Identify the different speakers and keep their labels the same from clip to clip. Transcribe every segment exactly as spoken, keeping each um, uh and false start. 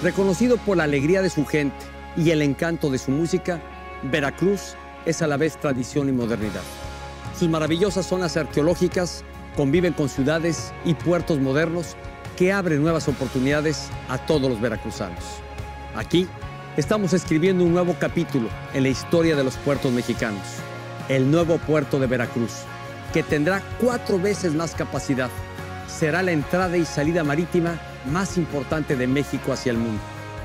Speaker 1: Reconocido por la alegría de su gente y el encanto de su música, Veracruz es a la vez tradición y modernidad. Sus maravillosas zonas arqueológicas conviven con ciudades y puertos modernos que abren nuevas oportunidades a todos los veracruzanos. Aquí estamos escribiendo un nuevo capítulo en la historia de los puertos mexicanos, el nuevo puerto de Veracruz, que tendrá cuatro veces más capacidad. Será la entrada y salida marítima más importante de México hacia el mundo.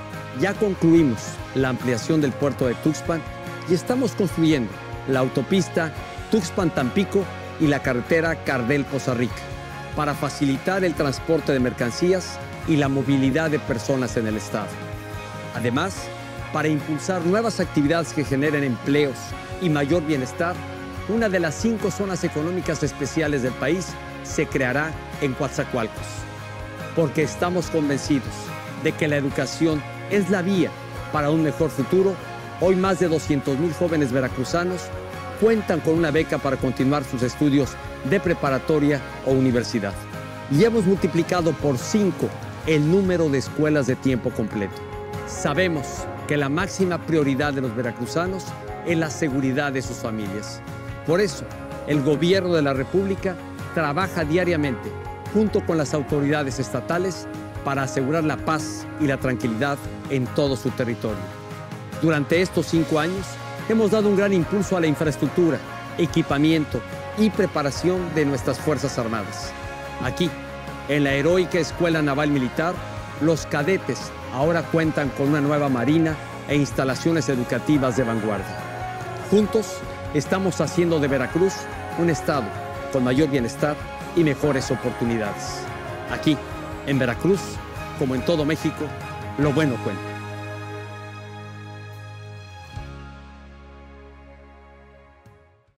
Speaker 1: Ya concluimos la ampliación del puerto de Tuxpan y estamos construyendo la autopista Tuxpan-Tampico y la carretera Cardel-Poza Rica para facilitar el transporte de mercancías y la movilidad de personas en el estado. Además, para impulsar nuevas actividades que generen empleos y mayor bienestar, una de las cinco zonas económicas especiales del país se creará en Coatzacoalcos, porque estamos convencidos de que la educación es la vía para un mejor futuro. Hoy más de doscientos mil jóvenes veracruzanos cuentan con una beca para continuar sus estudios de preparatoria o universidad. Y hemos multiplicado por cinco el número de escuelas de tiempo completo. Sabemos que la máxima prioridad de los veracruzanos es la seguridad de sus familias. Por eso, el gobierno de la República trabaja diariamente junto con las autoridades estatales para asegurar la paz y la tranquilidad en todo su territorio. Durante estos cinco años, hemos dado un gran impulso a la infraestructura, equipamiento y preparación de nuestras Fuerzas Armadas. Aquí, en la heroica Escuela Naval Militar, los cadetes ahora cuentan con una nueva marina e instalaciones educativas de vanguardia. Juntos, estamos haciendo de Veracruz un estado con mayor bienestar y mejores oportunidades. Aquí, en Veracruz, como en todo México, lo bueno cuenta.